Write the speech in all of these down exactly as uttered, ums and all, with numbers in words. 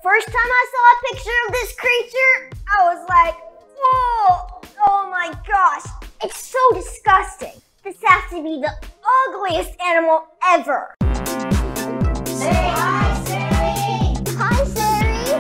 first time I saw a picture of this creature, I was like, whoa, oh my gosh, it's so disgusting. This has to be the ugliest animal ever. Say hi, Saree. Hi, Saree.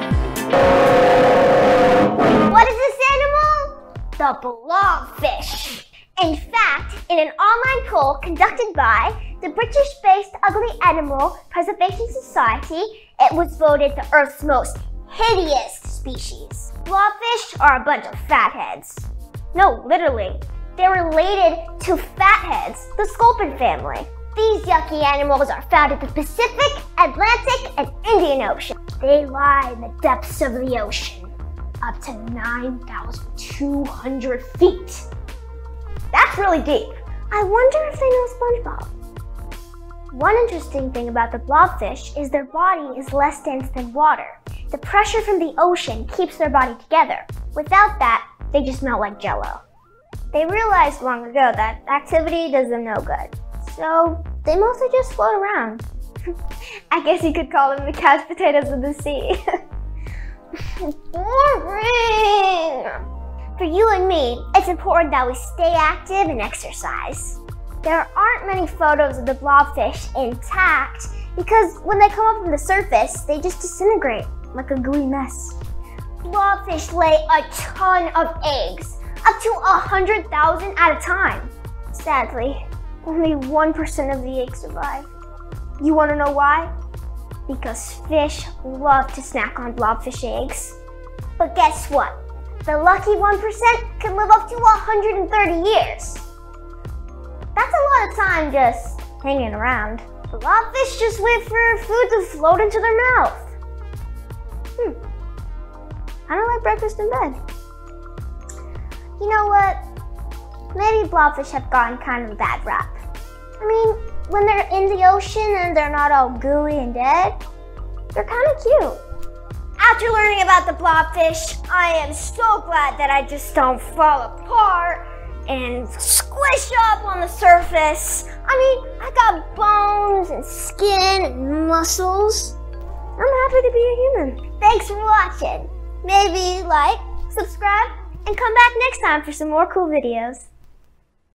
What is this animal? The blobfish. In fact, in an online poll conducted by the British-based Ugly Animal Preservation Society, it was voted the Earth's most hideous species. Blobfish are a bunch of fatheads. No, literally. They're related to fatheads, the sculpin family. These yucky animals are found in the Pacific, Atlantic, and Indian Ocean. They lie in the depths of the ocean, up to nine thousand two hundred feet. That's really deep. I wonder if they know SpongeBob. One interesting thing about the blobfish is their body is less dense than water. The pressure from the ocean keeps their body together. Without that, they just melt like jello. They realized long ago that activity does them no good. So they mostly just float around. I guess you could call them the couch potatoes of the sea. Boring! For you and me, it's important that we stay active and exercise. There aren't many photos of the blobfish intact because when they come up from the surface, they just disintegrate like a gooey mess. Blobfish lay a ton of eggs, up to one hundred thousand at a time. Sadly, only one percent of the eggs survive. You want to know why? Because fish love to snack on blobfish eggs. But guess what? The lucky one percent can live up to one hundred thirty years. That's a lot of time just hanging around. Blobfish just wait for food to float into their mouth. Hmm. I don't like breakfast in bed. You know what? Maybe blobfish have gotten kind of a bad rap. I mean, when they're in the ocean and they're not all gooey and dead, they're kind of cute. After learning about the blobfish, I am so glad that I just don't fall apart and squish up on the surface. I mean, I got bones and skin and muscles. I'm happy to be a human. Thanks for watching. Maybe like, subscribe, and come back next time for some more cool videos.